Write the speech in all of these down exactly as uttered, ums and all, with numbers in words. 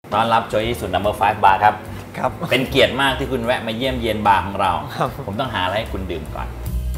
ต้อนรับโจอี้สุด นัมเบอร์ ไฟว์ บาร์ครับครับเป็นเกียรติมากที่คุณแวะมาเยี่ยมเยียนบาร์ของเราผมต้องหาอะไรให้คุณดื่มก่อน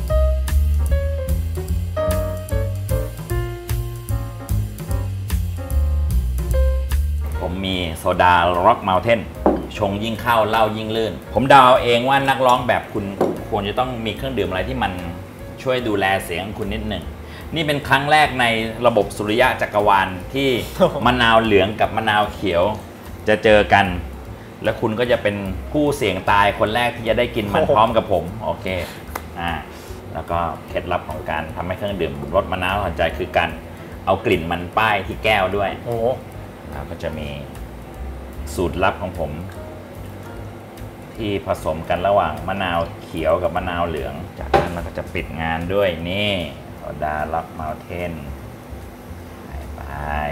ผมมีโซดาร็อกเมลเทนชงยิ่งเข้าเหล้ายิ่งลื่นผมเดาเองว่านักร้องแบบคุณควรจะต้องมีเครื่องดื่มอะไรที่มันช่วยดูแลเสียงคุณนิดหนึ่งนี่เป็นครั้งแรกในระบบสุริยะจักรวาลที่มะนาวเหลืองกับมะนาวเขียวจะเจอกันแล้วคุณก็จะเป็นผู้เสี่ยงตายคนแรกที่จะได้กินมันพร้อมกับผมโอเคอ่าแล้วก็เคล็ดลับของการทำให้เครื่องดื่มรสมะนาวหวานใจคือการเอากลิ่นมันป้ายที่แก้วด้วยโอ้แล้วก็จะมีสูตรลับของผมที่ผสมกันระหว่างมะนาวเขียวกับมะนาวเหลืองจากนั้นเราก็จะปิดงานด้วยนี่โซดาร็อกเมลเทนไป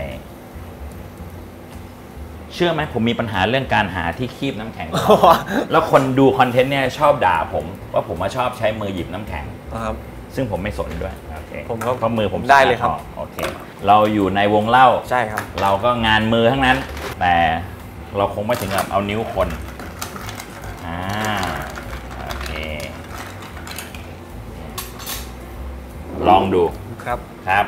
เชื่อไหมผมมีปัญหาเรื่องการหาที่คีบน้ำแข็ง แล้วคนดูคอนเทนต์เนี่ยชอบด่าผมว่าผมมาชอบใช้มือหยิบน้ำแข็งครับซึ่งผมไม่สนด้วยโอเคผมก็เพราะมือผมได้เลยครับโอเคเราอยู่ในวงเล่าใช่ครับเราก็งานมือทั้งนั้นแต่เราคงไม่ถึงกับเอานิ้วคนอ่าโอเคลองดูครับครับ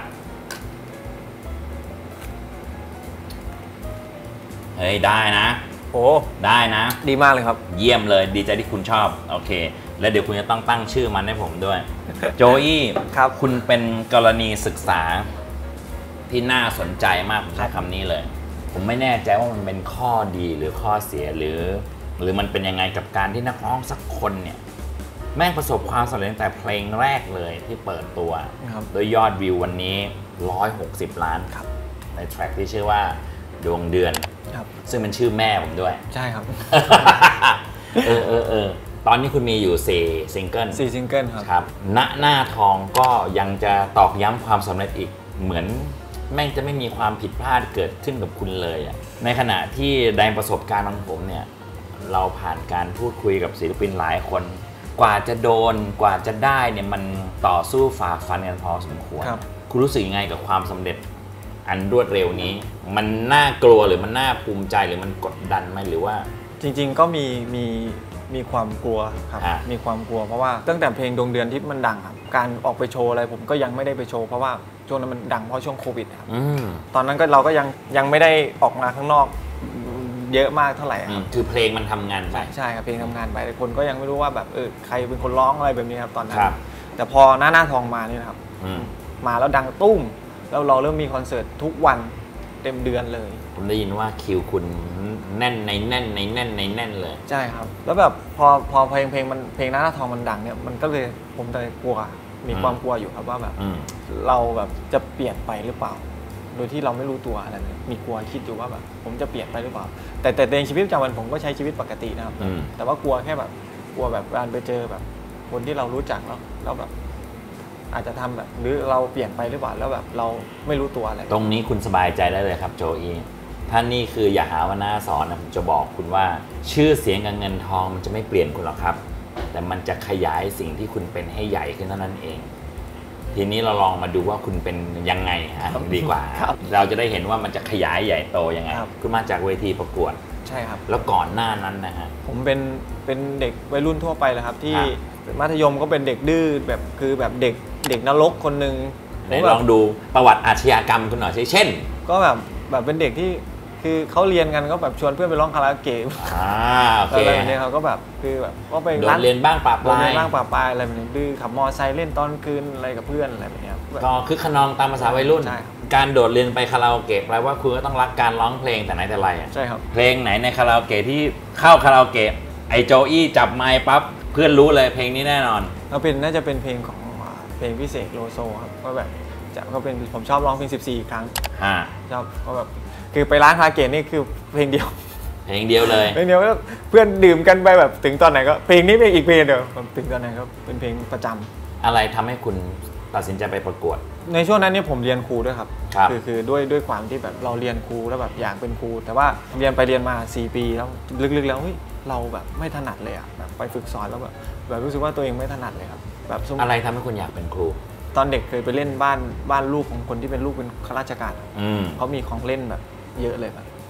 เฮ้ยได้นะโอ้ได้นะดีมากเลยครับเยี่ยมเลยดีใจที่คุณชอบโอเคแล้วเดี๋ยวคุณจะต้องตั้งชื่อมันให้ผมด้วยโจอี้ครับคุณเป็นกรณีศึกษาที่น่าสนใจมากผมใช้คำนี้เลยผมไม่แน่ใจว่ามันเป็นข้อดีหรือข้อเสียหรือหรือมันเป็นยังไงกับการที่นักร้องสักคนเนี่ยแม่งประสบความสำเร็จตั้งแต่เพลงแรกเลยที่เปิดตัวโดยยอดวิววันนี้หนึ่งร้อยหกสิบล้านครับในแทร็กที่ชื่อว่าดวงเดือนซึ่งเป็นชื่อแม่ผมด้วยใช่ครับเออเออเออตอนนี้คุณมีอยู่สี่ซิงเกิลสี่ซิงเกิลครับครับณหน้าทองก็ยังจะตอกย้ำความสำเร็จอีกเหมือนแม่งจะไม่มีความผิดพลาดเกิดขึ้นกับคุณเลยอ่ะในขณะที่ในประสบการณ์ของผมเนี่ยเราผ่านการพูดคุยกับศิลปินหลายคนกว่าจะโดนกว่าจะได้เนี่ยมันต่อสู้ฝ่าฟันกันพอสมควรคุณรู้สึกยังไงกับความสำเร็จอันรวดเร็วนี้มันน่ากลัวหรือมันน่าภูมิใจหรือมันกดดันไหมหรือว่าจริงๆก็มีมีมีความกลัวครับมีความกลัวเพราะว่าตั้งแต่เพลงดวงเดือนที่มันดังครับการออกไปโชว์อะไรผมก็ยังไม่ได้ไปโชว์เพราะว่าช่วงนั้นมันดังเพราะช่วงโควิดครับตอนนั้นก็เราก็ยังยังไม่ได้ออกมาข้างนอกเยอะมากเท่าไหร่ครับคือเพลงมันทำงานไปใช่ครับเพลงทำงานไปแต่คนก็ยังไม่รู้ว่าแบบเออใครเป็นคนร้องอะไรแบบนี้ครับตอนนั้นแต่พอหน้าหน้าทองมานี่นะครับมาแล้วดังตุ้มแล้วเราเริ่มมีคอนเสิร์ตทุกวันเต็มเดือนเลยผมได้ยินว่าคิวคุณแน่นในแน่นในแน่นในแน่นเลยใช่ครับแล้วแบบพอพอเพลงเพลงมันเพลงหน้าหน้าทองมันดังเนี่ยมันก็เลยผมเลยกลัวมีความกลัวอยู่ครับว่าแบบเราแบบจะเปลี่ยนไปหรือเปล่าโดยที่เราไม่รู้ตัวอะไรเลยมีกลัวคิดอยู่ว่าแบบผมจะเปลี่ยนไปหรือเปล่าแต่แต่ในชีวิตประจำวันผมก็ใช้ชีวิตปกตินะครับแต่ว่ากลัวแค่แบบกลัวแบบการไปเจอแบบคนที่เรารู้จักแล้วแล้วแบบอาจจะทำแบบหรือเราเปลี่ยนไปหรือเปล่าแล้วแบบเราไม่รู้ตัวอะไรตรงนี้คุณสบายใจได้เลยครับโจอี้ท่านนี่คืออย่าหาว่าหน้าสอนนะผมจะบอกคุณว่าชื่อเสียงกับเงินทองมันจะไม่เปลี่ยนคุณหรอกครับแต่มันจะขยายสิ่งที่คุณเป็นให้ใหญ่ขึ้นเท่านั้นเองทีนี้เราลองมาดูว่าคุณเป็นยังไงฮะดีกว่าเราจะได้เห็นว่ามันจะขยายใหญ่โตยังไงคุณมาจากเวทีประกวดใช่ครับแล้วก่อนหน้านั้นนะฮะผมเป็นเป็นเด็กวัยรุ่นทั่วไปเลยครับที่มัธยมก็เป็นเด็กดื้อแบบคือแบบเด็กเด็กนรกคนหนึ่งไหนลองดูประวัติอาชญากรรมคุณหน่อยเช่นก็แบบแบบเป็นเด็กที่คือเขาเรียนกันก็แบบชวนเพื่อนไปร้องคาราโอเกะอะไรแบบนี้เขาก็แบบคือแบบก็ไปโดนเรียนบ้างปะปลายเรียนบ้างปะปลายอะไรแบบนี้ดื้อขับมอไซค์เล่นตอนคืนอะไรกับเพื่อนอะไรแบบนี้ก็คือขนองตามภาษาวัยรุ่นการโดดเรียนไปคาราโอเกะแปลว่าคุณก็ต้องรักการร้องเพลงแต่ไหนแต่ไรอ่ะใช่ครับเพลงไหนในคาราโอเกะที่เข้าคาราโอเกะไอโจอี้จับไมค์ปั๊บเพื่อนรู้เลยเพลงนี้แน่นอนก็เป็นน่าจะเป็นเพลงของเพลงพิเศษโลโซครับก็แบบจะก็เป็นผมชอบร้องเพลงสิบสี่ครั้งชอบก็แบบคือไปร้านคาราโอเกะนี่คือเพลงเดียวเพลงเดียวเลยเพลงเดียวก็เพื่อนดื่มกันไปแบบถึงตอนไหนก็เพลงนี้เป็นอีกเพลงเดียวถึงตอนไหนก็เป็นเพลงประจำอะไรทำให้คุณตัดสินใจไปประกวดในช่วงนั้นนี่ผมเรียนครูด้วยครับคือคือด้วยด้วยความที่แบบเราเรียนครูแล้วแบบอยากเป็นครูแต่ว่าเรียนไปเรียนมาสี่ปีแล้วลึกๆแล้วเราแบบไม่ถนัดเลยอ่ะแบบไปฝึกสอนแล้วแบบแบบรู้สึกว่าตัวเองไม่ถนัดเลยครับแบบอะไรทำให้คุณอยากเป็นครูตอนเด็กเคยไปเล่นบ้านบ้านลูกของคนที่เป็นลูกเป็นข้าราชการเขามีของเล่นแบบเยอะเลยแบบ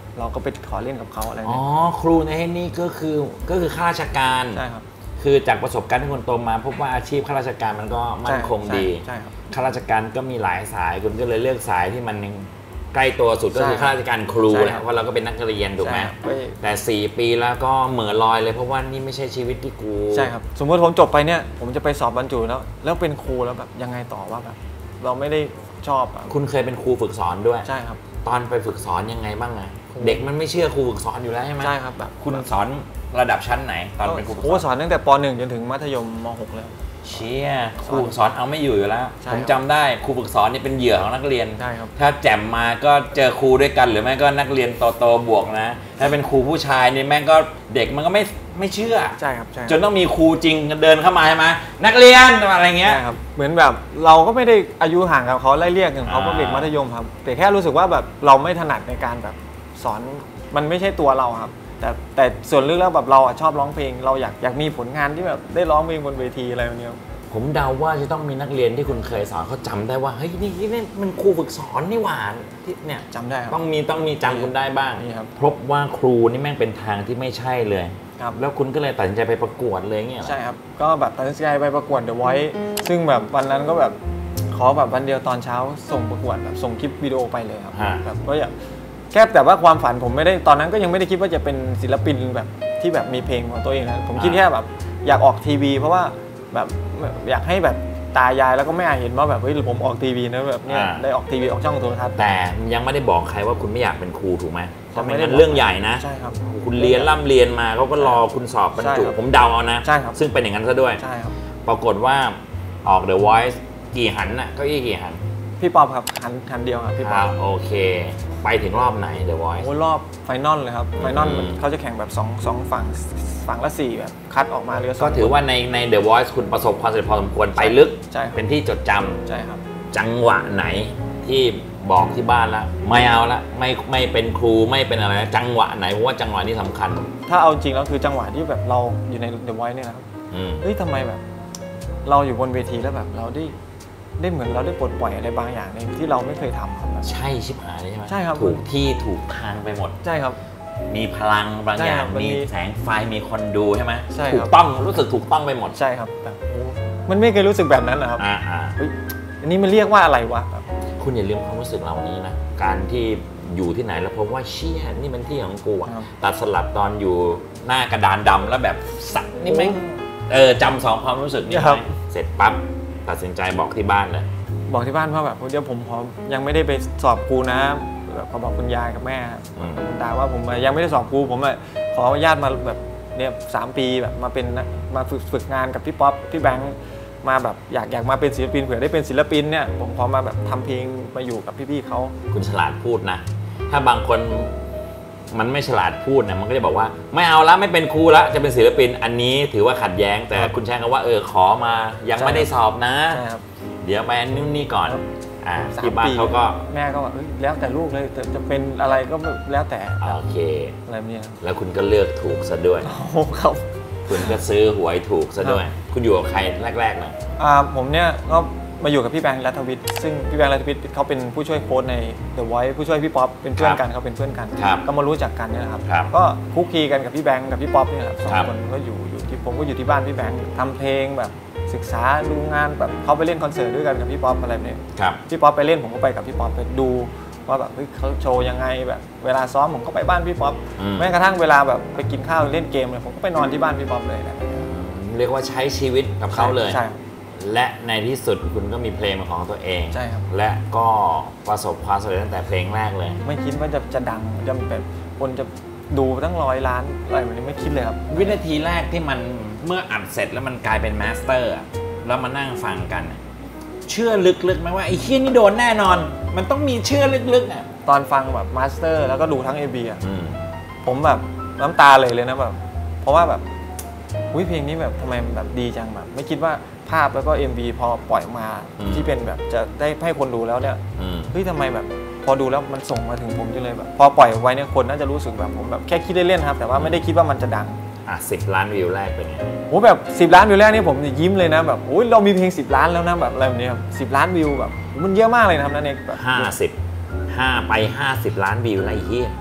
เราก็ไปขอเล่นกับเขาอะไรอ๋อเนี่ยครูในที่นี่ก็คือก็คือข้าราชการใช่ครับคือจากประสบการณ์ที่คุณโตมาพบว่าอาชีพข้าราชการมันก็มั่นคงดีใช่ครับข้าราชการก็มีหลายสายคุณก็เลยเลือกสายที่มันใกล้ตัวสุดก็คือข้าราชการครูแหละเพราะเราก็เป็นนักเรียนถูกไหมแต่สี่ปีแล้วก็เหม่อลอยเลยเพราะว่านี่ไม่ใช่ชีวิตที่กูใช่ครับสมมติผมจบไปเนี่ยผมจะไปสอบบรรจุแล้วแล้วเป็นครูแล้วแบบยังไงต่อว่าแบบเราไม่ได้ชอบอ่ะคุณเคยเป็นครูฝึกสอนด้วยใช่ครับตอนไปฝึกสอนยังไงบ้างอะเด็กมันไม่เชื่อครูฝึกสอนอยู่แล้วใช่ไหมใช่ครับแบบคุณสอนระดับชั้นไหนตอนเป็นครูฝึกสอนโอ้สอนตั้งแต่ป .หนึ่ง จนถึงมัธยมม .หก เลยเชี่ยครูฝึกสอนเอาไม่อยู่อยู่แล้วผมจำได้ครูฝึกสอนนี่เป็นเหยื่อของนักเรียนใช่ครับถ้าแจ่มมาก็เจอครูด้วยกันหรือไม่ก็นักเรียนโตๆบวกนะถ้าเป็นครูผู้ชายนี่แม่งก็เด็กมันก็ไม่ไม่เชื่อใช่ครับใช่จนต้องมีครูจริงเดินเข้ามาใช่ไหมนักเรียนอะไรเงี้ยใช่ครับเหมือนแบบเราก็ไม่ได้อายุห่างกับเขาไล่เรียกกันเขาก็เด็กมัธยมครับแต่แค่รู้สึกว่าแบบเราไม่ถนัดในการแบบสอนมันไม่ใช่ตัวเราครับแต่แต่ส่วนลึกแล้วแบบเราชอบร้องเพลงเราอยากอยากมีผลงานที่แบบได้ร้องเพลงบนเวทีอะไรแบบนี้ผมเดาว่าจะต้องมีนักเรียนที่คุณเคยสอนเขาจำได้ว่าเฮ้ยนี่นี่มันครูฝึกสอนนี่หว่าที่เนี่ยจำได้ครับต้องมีต้องมีจำคุณได้บ้างนี่ครับพบว่าครูนี่แม่งเป็นทางที่ไม่ใช่เลยครับแล้วคุณก็เลยตัดสินใจไปประกวดเลยเงี้ยใช่ครับก็แบบตัดสินใจไปประกวด The Voice ซึ่งแบบวันนั้นก็แบบขอแบบวันเดียวตอนเช้าส่งประกวดแบบส่งคลิปวิดีโอไปเลยครับแบบก็อยากแค่แต่ว่าความฝันผมไม่ได้ตอนนั้นก็ยังไม่ได้คิดว่าจะเป็นศิลปินแบบที่แบบมีเพลงของตัวเองนะผมคิดแค่แบบอยากออกทีวีเพราะว่าแบบอยากให้แบบตายายแล้วก็แม่เห็นว่าแบบเฮ้ยผมออกทีวีนะแบบเนี้ยได้ออกทีวีออกช่องโทรทัศน์แต่ยังไม่ได้บอกใครว่าคุณไม่อยากเป็นครูถูกไหมเพราะไม่งั้นเรื่องใหญ่นะใช่ครับคุณเรียนร่ำเรียนมาเขาก็รอคุณสอบบรรจุผมเดาเอานะใช่ครับซึ่งเป็นอย่างนั้นซะด้วยใช่ครับปรากฏว่าออก The Voice กี่หันน่ะก็ยี่กี่หันพี่ป๊อปครับหันหันเดียวครับพี่ป๊อปโอเคไปถึงรอบไหน The Voice โอ้รอบไฟนอลเลยครับไฟนอลเขาจะแข่งแบบสอง สองฝั่งฝั่งละสี่แบบคัดออกมาเหลือสองก็ถือว่าในใน The Voice คุณประสบความสำเร็จพอสมควรไปลึกเป็นที่จดจำใช่ครับจังหวะไหนที่บอกที่บ้านแล้วไม่เอาละไม่ไม่เป็นครูไม่เป็นอะไรจังหวะไหนเพราะว่าจังหวะนี้สำคัญถ้าเอาจริงแล้วคือจังหวะที่แบบเราอยู่ใน The Voice เนี่ยนะครับเฮ้ยทำไมแบบเราอยู่บนเวทีแล้วแบบเราได้ได้เหมือนเราได้ปลดปล่อยอะไรบางอย่างในที่เราไม่เคยทำครับใช่ชิบหายใช่ไหมใช่ครับถูกที่ถูกทางไปหมดใช่ครับมีพลังบางอย่างมีแสงไฟมีคนดูใช่ไหมใช่ถูกต้องรู้สึกถูกต้องไปหมดใช่ครับแต่มันไม่เคยรู้สึกแบบนั้นนะครับอ่าอ่าเฮ้ยอันนี้มันเรียกว่าอะไรวะคุณอย่าลืมความรู้สึกเหล่านี้นะการที่อยู่ที่ไหนแล้วพบว่าเชี่ยนี่มันที่ของกูอ่ะตัดสลับตอนอยู่หน้ากระดานดำแล้วแบบสักนี่ไหมเออจำสองความรู้สึกนี้ไหมเสร็จปั๊บตัดสินใจบอกที่บ้านเลยบอกที่บ้านว่าแบบเดี๋ยวผมพอยังไม่ได้ไปสอบครูนะแบบขอบอกคุณยายกับแม่คุณตาว่าผมยังไม่ได้สอบครูผมขออนุญาตมาแบบเนี่ยสามปีแบบมาเป็นมาฝึกฝึกงานกับพี่ป๊อปพี่แบงค์มาแบบอยากอยากมาเป็นศิลปินเผื่อได้เป็นศิลปินเนี่ยผมขอมาแบบทำเพลงมาอยู่กับพี่ๆเขาคุณฉลาดพูดนะถ้าบางคนมันไม่ฉลาดพูดนะมันก็จะบอกว่าไม่เอาละไม่เป็นครูละจะเป็นศิลปินอันนี้ถือว่าขัดแย้งแต่คุณใช้คำว่าเออขอมายังไม่ได้สอบนะเดี๋ยวไปนู่นนี่ก่อนอ่าที่บ้านเขาก็แม่ก็ว่าแล้วแต่ลูกเลยจะเป็นอะไรก็แล้วแต่โอเคอะไรเนี่ยแล้วคุณก็เลือกถูกซะด้วยโอ้ครับคุณก็ซื้อหวยถูกซะด้วยคุณอยู่กับใครแรกๆเลยอ่าผมเนี่ยก็มาอยู่กับพี่แบงค์รัฐวิทย์ซึ่งพี่แบงค์รัฐวิทย์เขาเป็นผู้ช่วยโค้ชใน The Voice ผู้ช่วยพี่ป๊อปเป็นเพื่อนกันเขาเป็นเพื่อนกันก็มารู้จักกันนี่แหละครับก็คุกคีกันกับพี่แบงค์กับพี่ป๊อปนี่แหละสองคนก็อยู่อยู่ที่ผมก็อยู่ที่บ้านพี่แบงค์ทำเพลงแบบศึกษาดูงานแบบเขาไปเล่นคอนเสิร์ตด้วยกันกับพี่ป๊อปอะไรแบบนี้พี่ป๊อปไปเล่นผมก็ไปกับพี่ป๊อปไปดูว่าแบบเขาโชว์ยังไงแบบเวลาซ้อมผมก็ไปบ้านพี่ป๊อปแม้กระทั่งเวลาแบบไปกินข้าวเล่นเกมเลยผมก็ไปนอนที่บ้านพี่ป๊อปเลยนะเรียกว่าใช้ชีวิตกับเขาเลยใช่และในที่สุดคุณก็มีเพลงของตัวเองใช่ครับและก็ประสบความสำเร็จตั้งแต่เพลงแรกเลยไม่คิดว่าจะจะดังจะแบบคนจะดูตั้งร้อยล้านอะไรแบบนี้ไม่คิดเลยครับวินาทีแรกที่มันเมื่ออัดเสร็จแล้วมันกลายเป็นมาสเตอร์แล้วมานั่งฟังกันเชื่อลึกๆไหมว่าไอ้เฮี้ยนี่โดนแน่นอนมันต้องมีเชื่อลึกๆอ่ะตอนฟังแบบมาสเตอร์แล้วก็ดูทั้ง เอ็ม วี อ่ะผมแบบน้ำตาเลยเลยนะแบบเพราะว่าแบบอุ้ยเพลงนี้แบบทำไมแบบดีจังแบบไม่คิดว่าภาพแล้วก็ เอ็ม วี พอปล่อยมาที่เป็นแบบจะได้ให้คนดูแล้วเนี่ยเฮ้ยทำไมแบบพอดูแล้วมันส่งมาถึงผมจังเลยแบบพอปล่อยไว้เนี่ยคนน่าจะรู้สึกแบบผมแบบแค่คิดเล่นๆครับแต่ว่าไม่ได้คิดว่ามันจะดังอ่ะสิบล้านวิวแรกเป็นไงโอ้แบบสิบล้านวิวแรกนี่ผมยิ้มเลยนะแบบโอ้ยเรามีเพลงสิบล้านแล้วนะแบบอะไรแบบนี้ครับสิบล้านวิวแบบมันเยอะมากเลยนะครับนั่นเองแบบห้าสิบห้าไปห้าสิบล้านวิวอะไรเงี้ยโอ้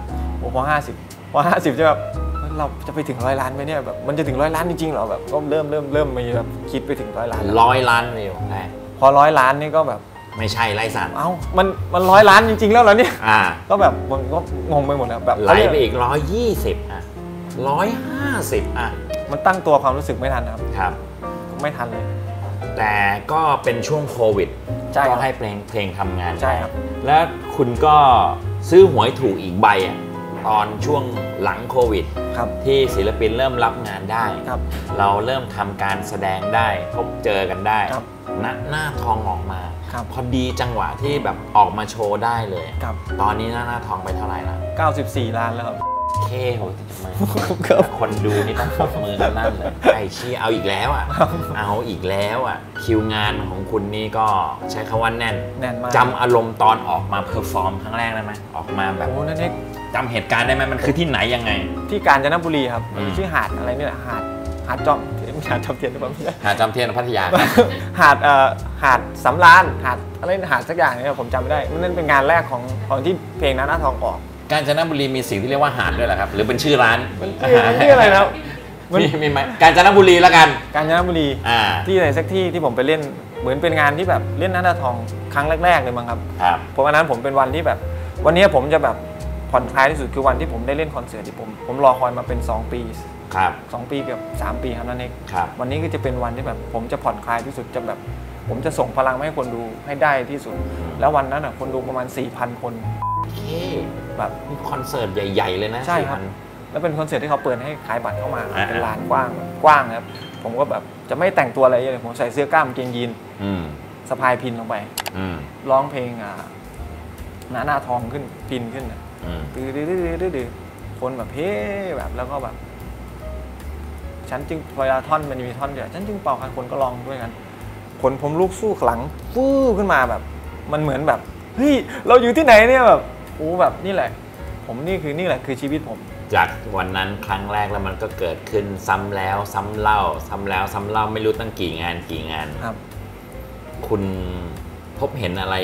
ผมพอห้าสิบพอห้าสิบจะแบบเราจะไปถึงร้อยล้านไหมเนี่ยแบบมันจะถึงร้อยล้านจริงๆเหรอแบบก็เริ่มเริ่มเริ่มมีแบบคิดไปถึงร้อยล้านร้อยล้านเร็วแรกพอร้อยล้านนี่ก็แบบไม่ใช่ไร้สารเอ้ามันมันร้อยล้านจริงๆแล้วเหรอเนี่ยอ่าก็แบบมันก็งงไปหมดแล้วแบบไหลไปอีกร้อยยี่สิบอ่ะร้อยห้าสิบอ่ะมันตั้งตัวความรู้สึกไม่ทันครับครับไม่ทันเลยแต่ก็เป็นช่วงโควิดก็ให้เพลงเพลงทำงานใช่ครับแล้วคุณก็ซื้อหวยถูกอีกใบอ่ะตอนช่วงหลังโควิดที่ศิลปินเริ่มรับงานได้เราเริ่มทำการแสดงได้พบเจอกันได้ณหน้าทองออกมาพอดีจังหวะที่แบบออกมาโชว์ได้เลยตอนนี้หน้าหน้าทองไปเท่าไหร่ละเก้าสิบสี่ล้านแล้วครับเคโหคนดูนี่ต้องปรบมือกันนั่นเลยไอ้ชี้เอาอีกแล้วอ่ะเอาอีกแล้วอ่ะคิวงานของคุณนี่ก็ใช้คำว่าแน่นจำอารมณ์ตอนออกมาเพอร์ฟอร์มครั้งแรกได้ไหมออกมาแบบโอ้นั่นเองจำเหตุการณ์ได้ไหมมันคือที่ไหนยังไงที่กาญจนบุรีครับชื่อหาดอะไรนี่แหละหาดหาดจอมหาดจอมเทียนหรือเปล่าหาดจอมเทียนพัทยาหาดเอ่อหาดสำราญหาดอะไรหาดสักอย่างเนี่ยผมจำไม่ได้นั่นเป็นงานแรกของของที่เพลงหน้าหน้าทองออกกาญจนบุรีมีสิ่งที่เรียกว่าหาดด้วยเหรอครับหรือเป็นชื่อร้านชื่ออะไรนะมีมีไหมกาญจนบุรีแล้วกันกาญจนบุรีที่ไหนสักที่ที่ผมไปเล่นเหมือนเป็นงานที่แบบเล่นหน้าหน้าทองครั้งแรกๆเลยมั้งครับเพราะวันนั้นผมเป็นวันที่แบบวันนี้ผมจะแบบผ่อนคลายที่สุดคือวันที่ผมได้เล่นคอนเสิร์ตที่ผมผมรอคอยมาเป็นสองปีครับสองปีเกือบสามปีครับนั่นเองวันนี้ก็จะเป็นวันที่แบบผมจะผ่อนคลายที่สุดจะแบบผมจะส่งพลังให้คนดูให้ได้ที่สุดแล้ววันนั้นอ่ะคนดูประมาณ สี่พัน คนแบบคอนเสิร์ตใหญ่ๆเลยนะใช่ครับแล้วเป็นคอนเสิร์ตที่เขาเปิดให้ขายบัตรเข้ามาเป็นลานกว้างกว้างครับผมก็แบบจะไม่แต่งตัวอะไรเลยผมใส่เสื้อกล้ามเกงยีนสะพายพินลงไปร้องเพลงอ่ะหน้าหน้าทองขึ้นพินขึ้นตื้อดื้อดื้อดื้อคนแบบเฮ้แบบแล้วก็แบบฉันจึงเวลาท่อนมันมีท่อนเดียวฉันจึงเป่าใครคนก็ร้องด้วยกันขนผมลุกสู้ขลังฟู้ขึ้นมาแบบมันเหมือนแบบเฮ้ยเราอยู่ที่ไหนเนี่ยแบบโอ้แบบนี่แหละผมนี่คือนี่แหละคือชีวิตผมจากวันนั้นครั้งแรกแล้วมันก็เกิดขึ้นซ้ำแล้วซ้ำเล่าซ้ำแล้วซ้ำเล่าไม่รู้ตั้งกี่งานกี่งานครับคุณพบเห็นอะไร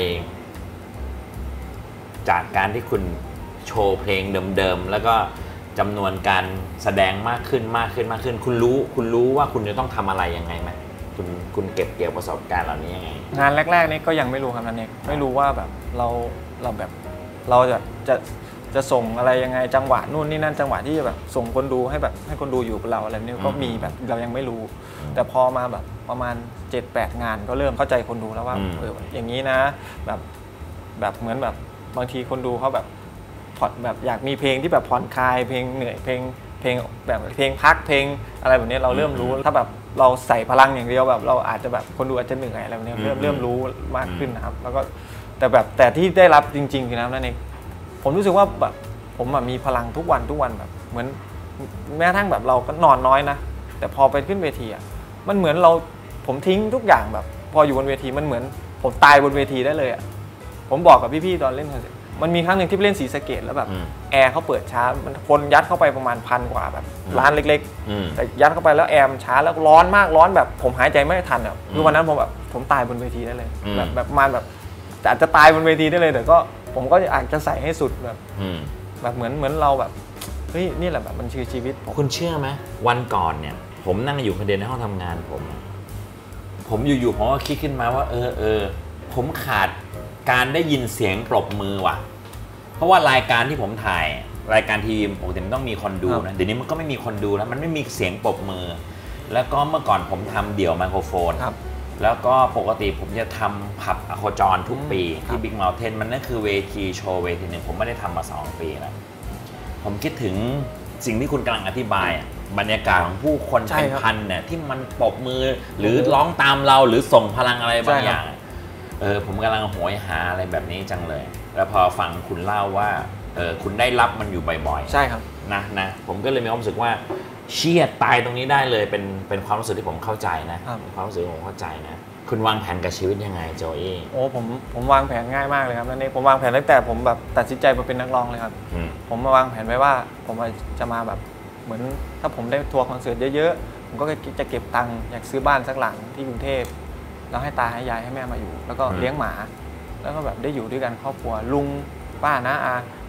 จากการที่คุณโชว์เพลงเดิมๆแล้วก็จำนวนการแสดงมากขึ้นมากขึ้นมากขึ้นคุณรู้คุณรู้ว่าคุณจะต้องทำอะไรยังไงไหมคุณคุณเก็บเกี่ยวประสบการณ์เหล่านี้ยังไงงานแรกๆนี่ก็ยังไม่รู้ครับนั่นเองไม่รู้ว่าแบบเราเราแบบเราจะจะจะส่งอะไรยังไงจังหวะนู่นนี่นั่นจังหวะที่แบบส่งคนดูให้แบบให้คนดูอยู่กับเราอะไรนี้ก็มีแบบเรายังไม่รู้แต่พอมาแบบประมาณ เจ็ดแปด งานก็เริ่มเข้าใจคนดูแล้วว่าเอออย่างนี้นะแบบแบบเหมือนแบบบางทีคนดูเขาแบบผ่อนแบบอยากมีเพลงที่แบบผ่อนคลายเพลงเหนื่อยเพลงเพลงแบบเพลงพักเพลงอะไรแบบนี้เราเริ่มรู้ถ้าแบบเราใส่พลังอย่างเดียวแบบเราอาจจะแบบคนดูอาจจะเหนื่อยอะไรแบบนี้เริ่มเริ่มรู้มากขึ้นนะครับแล้วก็แต่แบบแต่ที่ได้รับจริงๆคือนั่นเองผมรู้สึกว่าแบบผมมีพลังทุกวันทุกวันแบบเหมือนแม้กระทั่งแบบเราก็นอนน้อยนะแต่พอไปขึ้นเวทีอ่ะมันเหมือนเราผมทิ้งทุกอย่างแบบพออยู่บนเวทีมันเหมือนผมตายบนเวทีได้เลยอ่ะผมบอกกับพี่ๆตอนเล่นคอนเสิร์ตมันมีครั้งหนึ่งที่ไปเล่นศรีสะเกษแล้วแบบแอร์เขาเปิดช้ามันคนยัดเข้าไปประมาณพันกว่าแบบร้านเล็กๆแต่ยัดเข้าไปแล้วแอร์มันช้าแล้วร้อนมากร้อนแบบผมหายใจไม่ทันอ่ะคือวันนั้นผมแบบผมตายบนเวทีได้เลยแบบแบบมาแบบอาจจะตายบนเวทีได้เลยแต่ก็ผมก็อาจจะใส่ให้สุดแบบแบบเหมือนเหมือนเราแบบเฮ้ยนี่แหละแบบมันคือชีวิตผมคุณเชื่อไหมวันก่อนเนี่ยผมนั่งอยู่คนเดียวในห้องทำงานผมผมอยู่ๆผมก็คิดขึ้นมาว่าเออเออผมขาดการได้ยินเสียงปรบมือว่ะเพราะว่ารายการที่ผมถ่ายรายการทีมปกติมันต้องมีคนดูนะเดี๋ยวนี้มันก็ไม่มีคนดูแล้วมันไม่มีเสียงปรบมือแล้วก็เมื่อก่อนผมทำเดี่ยวไมโครโฟนแล้วก็ปกติผมจะทำผับอโคจรทุกปีที่บิ๊กเมลเทนมันนั่นคือเวทีโชว์เวทีหนึ่งผมไม่ได้ทำมาสองปีแล้วผมคิดถึงสิ่งที่คุณกำลังอธิบายบรรยากาศของผู้คนเป็นพันเนี่ยที่มันปรบมือหรือร้องตามเราหรือส่งพลังอะไรบางอย่างเออผมกำลังโหยหาอะไรแบบนี้จังเลยแล้วพอฟังคุณเล่าว่าเออคุณได้รับมันอยู่บ่อยๆใช่ครับนะนะผมก็เลยมีความรู้สึกว่าเชี่ยตายตรงนี้ได้เลยเป็นเป็นความรู้สึกที่ผมเข้าใจนะความรู้สึกที่ผมเข้าใจนะคุณวางแผนกับชีวิตยังไงโจอี้โอ้ผมผมวางแผนง่ายมากเลยครับนั่นเองผมวางแผนตั้งแต่ผมแบบตัดสินใจมาเป็นนักร้องเลยครับผมมาวางแผนไว้ว่าผมจะมาแบบเหมือนถ้าผมได้ทัวร์คอนเสิร์ตเยอะๆผมก็จะเก็บตังค์อยากซื้อบ้านสักหลังที่กรุงเทพแล้วให้ตาให้ยายให้แม่มาอยู่แล้วก็เลี้ยงหมาแล้วก็แบบได้อยู่ด้วยกันครอบครัวลุงป้าน้าอา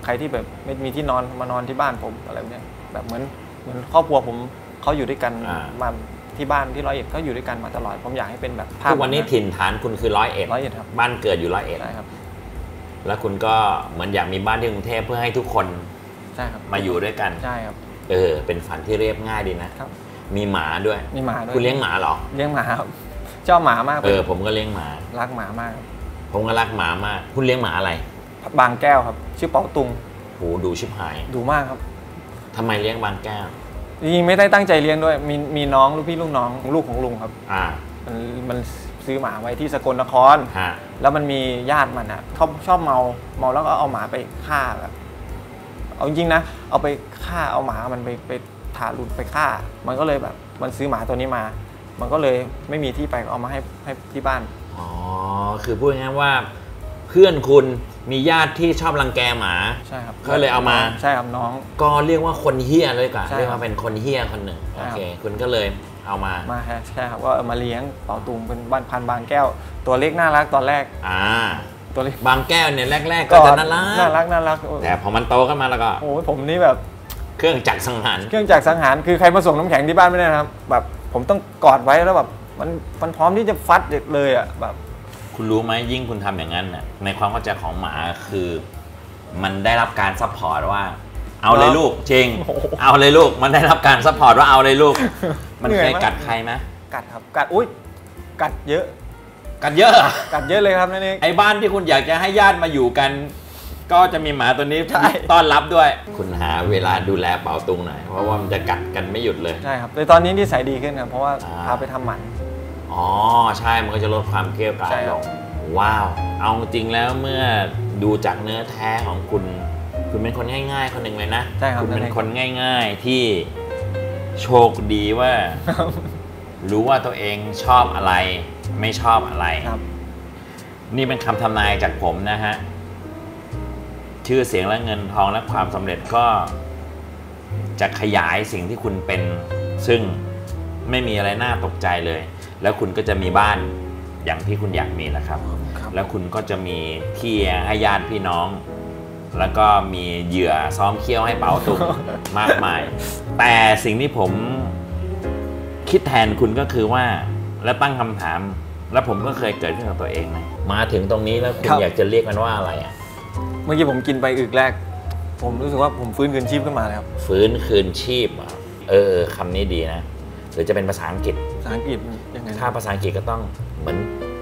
ใครที่แบบไม่มีที่นอนมานอนที่บ้านผมอะไรแบบเนี้ยแบบเหมือนเหมือนครอบครัวผมเขาอยู่ด้วยกันมาที่บ้านที่ร้อยเอ็ดเขาอยู่ด้วยกันมาตลอดผมอยากให้เป็นแบบภาพทุกวันนี้ถิ่นฐานคุณคือร้อยเอ็ดร้อยเอ็ดครับบ้านเกิดอยู่ร้อยเอ็ดใช่ครับแล้วคุณก็เหมือนอยากมีบ้านที่กรุงเทพเพื่อให้ทุกคนใช่ครับมาอยู่ด้วยกันใช่ครับเออเป็นฝันที่เรียบง่ายดีนะครับมีหมาด้วยมีหมาด้วยคุณเลี้ยงหมาเหรอเลี้ยงหมาครับชอบหมามากเออผมก็เลี้ยงหมารักหมามากผมก็รักหมามากคุณเลี้ยงหมาอะไรบางแก้วครับชื่อเป๋าตุงโหดูชิบหายดูมากครับทำไมเลี้ยงบางแก้วจริงๆไม่ได้ตั้งใจเลี้ยงด้วยมีมีน้องลูกพี่ลูกน้องลูกของลุงครับอ่ามันมันซื้อหมาไว้ที่สกลนครฮะแล้วมันมีญาติมันอ่ะชอบชอบเมาเมาแล้วก็เอาหมาไปฆ่าแบบเอาจริงๆนะเอาไปฆ่าเอาหมามันไปไปถารุณไปฆ่ามันก็เลยแบบมันซื้อหมาตัวนี้มามันก็เลยไม่มีที่ไปเอามาให้ให้ที่บ้านอ๋อคือพูดง่ายๆว่าเพื่อนคุณมีญาติที่ชอบรังแกหมาใช่ครับก็เลยเอามาใช่ครับน้องก็เรียกว่าคนเฮี้ยเลยก่อนเรียกว่าเป็นคนเฮี้ยคนหนึ่งโอเคคุณก็เลยเอามามาใช่ครับว่ามาเลี้ยงเป๋าตุงเป็นบ้านพันบางแก้วตัวเล็กน่ารักตอนแรกอ่าตัวเล็กบางแก้วเนี่ยแรกๆก็จะน่ารักน่ารักน่ารักแต่พอมันโตขึ้นมาแล้วก็โอ้ผมนี่แบบเครื่องจักรสังหารเครื่องจักรสังหารคือใครมาส่งน้ำแข็งที่บ้านไม่ได้นะครับแบบผมต้องกอดไว้แล้วแบบมันมันพร้อมที่จะฟัดเลยอ่ะแบบคุณรู้ไหมยิ่งคุณทำอย่างนั้นน่ะในความเข้าใจของหมาคือมันได้รับการซัพพอร์ตว่าเอาเลยลูกจริงเอาเลยลูกมันได้รับการซัพพอร์ตว่าเอาเลยลูกมันเคยกัดใครไหมกัดครับกัดอุ้ยกัดเยอะกัดเยอะกัดเยอะเลยครับนั่นเองไอ้บ้านที่คุณอยากจะให้ญาติมาอยู่กันก็จะมีหมาตัวนี้ต้อนรับด้วยคุณหาเวลาดูแลเป๋าตุงหน่อยเพราะว่ามันจะกัดกันไม่หยุดเลยใช่ครับแต่ตอนนี้นิสัยดีขึ้นครับเพราะว่าพาไปทำหมันอ๋อใช่มันก็จะลดความเกรี้ยวกราดลงว้าวเอาจริงแล้วเมื่อดูจากเนื้อแท้ของคุณคุณเป็นคนง่ายๆคนหนึ่งเลยนะใช่ครับคุณเป็นคนง่ายๆที่โชคดีว่ารู้ว่าตัวเองชอบอะไรไม่ชอบอะไรนี่เป็นคำทำนายจากผมนะฮะชื่อเสียงและเงินทองและความสำเร็จก็จะขยายสิ่งที่คุณเป็นซึ่งไม่มีอะไรน่าตกใจเลยแล้วคุณก็จะมีบ้านอย่างที่คุณอยากมีนะครับแล้วคุณก็จะมีที่ให้ญาติพี่น้องแล้วก็มีเหยื่อซ้อมเคี้ยวให้เป๋าตุงมากมายแต่สิ่งที่ผมคิดแทนคุณก็คือว่าและตั้งคำถามแล้วผมก็เคยเกิดขึ้นกับตัวเองนะมาถึงตรงนี้แล้วคุณอยากจะเรียกมันว่าอะไรอ่ะเมื่อกี้ผมกินไปอึกแรกผมรู้สึกว่าผมฟื้นคืนชีพขึ้นมาแล้วฟื้นคืนชีพอ่ะเออคำนี้ดีนะหรือจะเป็นภาษาอังกฤษภาษาอังกฤษยังไงถ้าภาษาอังกฤษก็ต้องเหมือน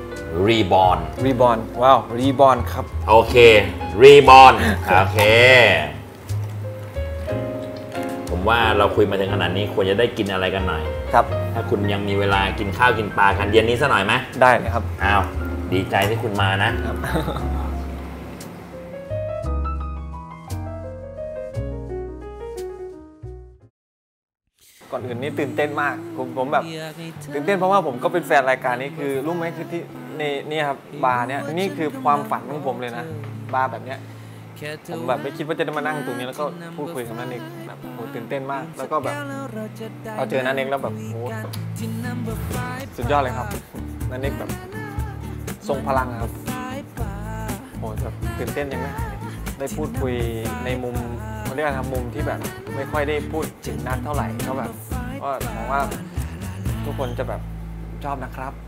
reborn reborn ว้าว reborn ครับโอเค reborn โอเคผมว่าเราคุยมาถึงขนาดนี้ควรจะได้กินอะไรกันหน่อยครับถ้าคุณยังมีเวลากินข้าวกินปลากันเย็นนี้สักหน่อยไหมได้เลยครับอ้าวดีใจที่คุณมานะครับก่อนอื่นนี่ตื่นเต้นมากผมผมแบบตื่นเต้นเพราะว่าผมก็เป็นแฟนรายการนี้คือรู้ไหมคือที่นี่นี่ครับบาร์เนี้ยนี่คือความฝันของผมเลยนะบาร์แบบเนี้ยผมแบบไม่คิดว่าจะได้มานั่งตรงนี้แล้วก็พูดคุยกับนันเอกแบบโหตื่นเต้นมากแล้วก็แบบเราเจอนันเอกแล้วแบบโหสุดยอดเลยครับนันเอกแบบทรงพลังครับโหแบบตื่นเต้นยังไงได้พูดคุยในมุมเขาเรียกว่ามุมที่แบบไม่ค่อยได้พูดถึงนักเท่าไหร่ก็แบบก็หวังว่าทุกคนจะแบบชอบนะครับ